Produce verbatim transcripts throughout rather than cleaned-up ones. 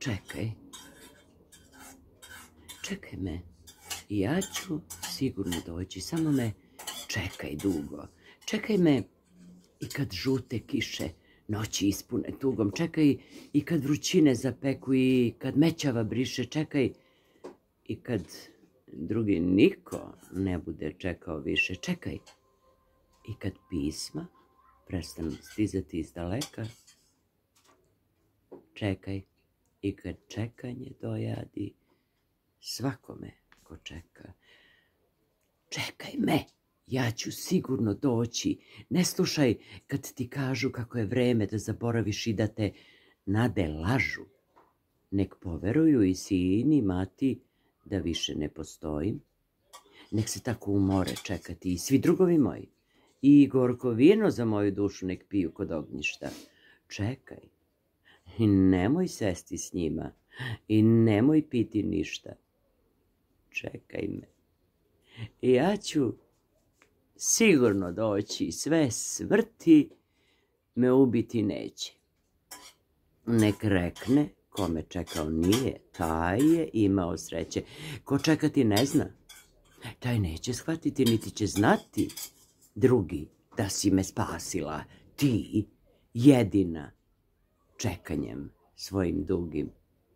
čekaj, čekaj me, ja ću sigurno doći, samo me čekaj dugo, čekaj me i kad žute kiše noći ispune tugom, čekaj i kad vrućine zapeku i kad mećava briše, čekaj i kad drugi niko ne bude čekao više, čekaj i kad pisma prestanu stizati iz daleka, čekaj i kad čekanje dojadi svakome ko čeka. Čekaj me, ja ću sigurno doći. Ne slušaj kad ti kažu kako je vreme da zaboraviš i da te nade lažu. Nek poveruju i sin i mati da više ne postojim. Nek se tako umore čekati i svi drugovi moji. I gorko vino za moju dušu nek piju kod ognjišta. Čekaj. I nemoj sesti s njima. I nemoj piti ništa. Čekaj me. I ja ću sigurno doći. Sve smrti me ubiti neće. Nek rekne kome čekao nije, taj je imao sreće. Ko čekati ne zna, taj neće shvatiti, niti će znati drugi da si me spasila, ti jedina, čekanjem svojim dugim.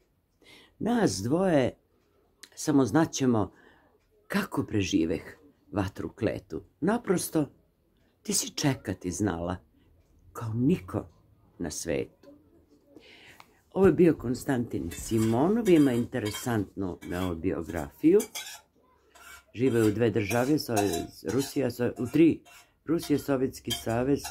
Nas dvoje samo znaćemo kako preživeh vatru kletu. Naprosto, ti si čekati znala, kao niko na svetu. Ovo je bio Konstantin Simonov, ima interesantnu biografiju. Žive u dve države, Rusija, u tri, Rusija, Sovjetski savez,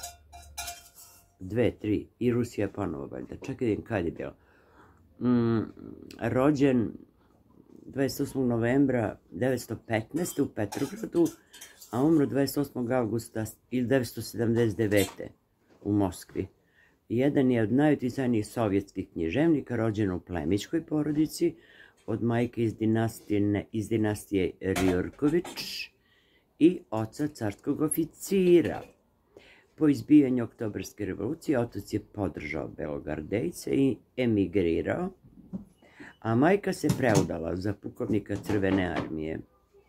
dve, tri, i Rusija ponovo, valjda. Čekaj, kad je bilo? Mm, rođen dvadeset osmog novembra devetsto petnaeste. u Petrogradu, a umro dvadeset osmog avgusta devetsto sedamdeset devete. u Moskvi. Jedan je od najuticajnijih sovjetskih književnika, rođen u plemićkoj porodici, od majke iz dinastije, iz dinastije Rjurković i oca carskog oficira. Po izbijanju Oktobarske revolucije otac je podržao belogardejce i emigrirao, a majka se preudala za pukovnika Crvene armije.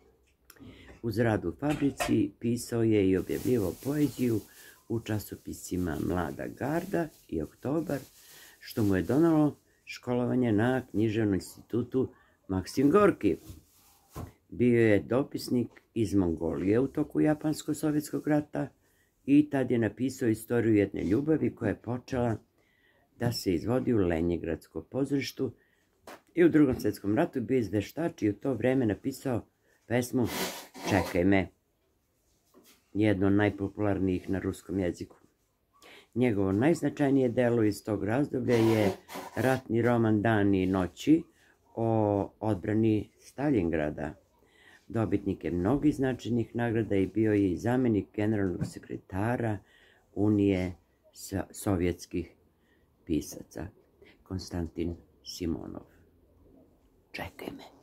Uz rad u fabrici pisao je i objavljivao poeziju u časopisima Mlada garda i Oktobar, što mu je donalo školovanje na književnom institutu Maksim Gorki. Bio je dopisnik iz Mongolije u toku Japansko-sovjetskog rata i tad je napisao istoriju jedne ljubavi koja je počela da se izvodi u Lenjingradskom pozorištu i u Drugom svjetskom ratu bio izveštač i u to vreme napisao pesmu Čekaj me, jedno od najpopularnijih na ruskom jeziku. Njegovo najznačajnije delo iz tog razdoblja je ratni roman Dani i noći o odbrani Staljingrada. Dobitnik je mnogih značajnih nagrada i bio je i zamjenik generalnog sekretara Unije sovjetskih pisaca. Konstantin Simonov. Čekaj me.